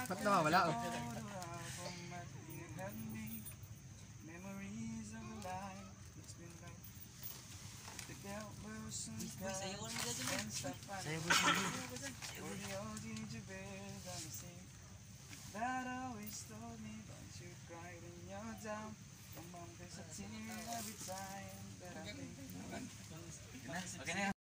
Ba't nawawala oh? Sayo mo dyan dyan. Sayo mo dyan. That always told me don't you cry when you're down. Come on, there's a tear every time that I think. Okay na yan.